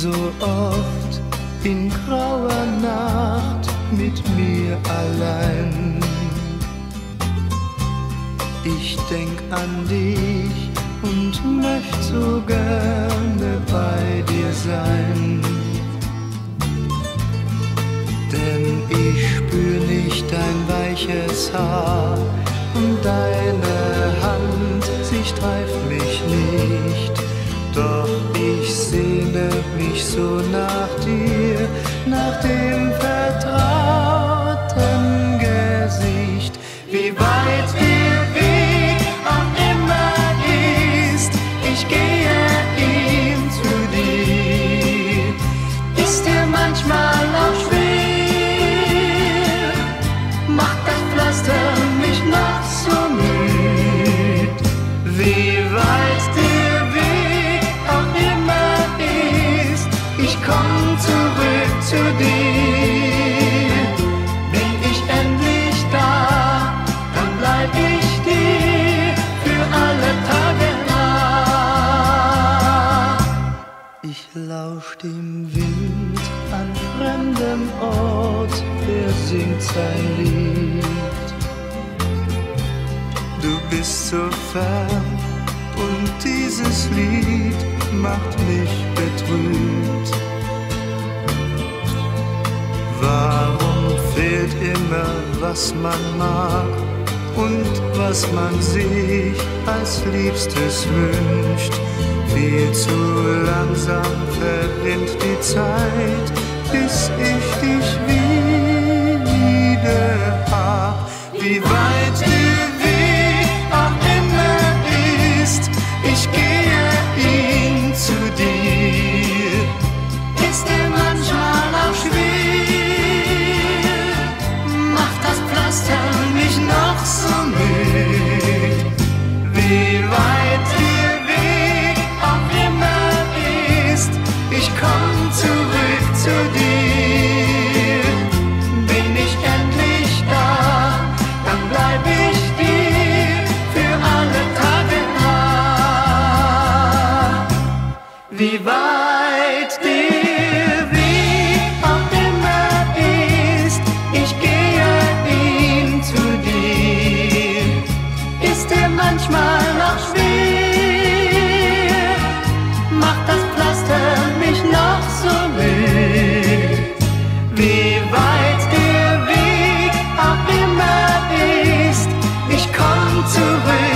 so oft in grauer Nacht mit mir allein. Ich denk an dich und möcht so gerne bei dir sein. Denn ich spür nicht dein weiches Haar und deine Hand, sie streift mich nicht. Doch ich sehne mich so nach dir, nach dem vertrauten Gesicht. Wie weit der Weg auch immer ist, ich gehe ihm zu dir. Ist dir manchmal auch schwer, macht das Pflaster mich noch so müd. Wie weit der Weg auch immer ist, ich komm zurück zu dir. Bin ich endlich da, dann bleib ich dir für alle Tage nah. Ich lausch dem Wind an fremdem Ort, der singt sein Lied. Du bist so fern und dieses Lied macht mich betrübt. Warum fehlt immer, was man mag und was man sich als Liebstes wünscht? Viel zu langsam verrinnt die Zeit, bis ich dich wieder hab. Wie weit der Weg auch immer ist, ich gehe ihn zu dir. Ist dir manchmal auch schwer, macht das Pflaster mich noch so müd. Wie weit der Weg auch immer ist, ich komm zurück zu dir. Bin ich endlich da, dann bleib ich dir für alle Tage nah. Wie weit der Weg auch immer ist, ich gehe ihn zu dir. Ist dir manchmal noch schwer, macht das Pflaster mich noch so müd. Wie weit der Weg auch immer ist, ich komm zurück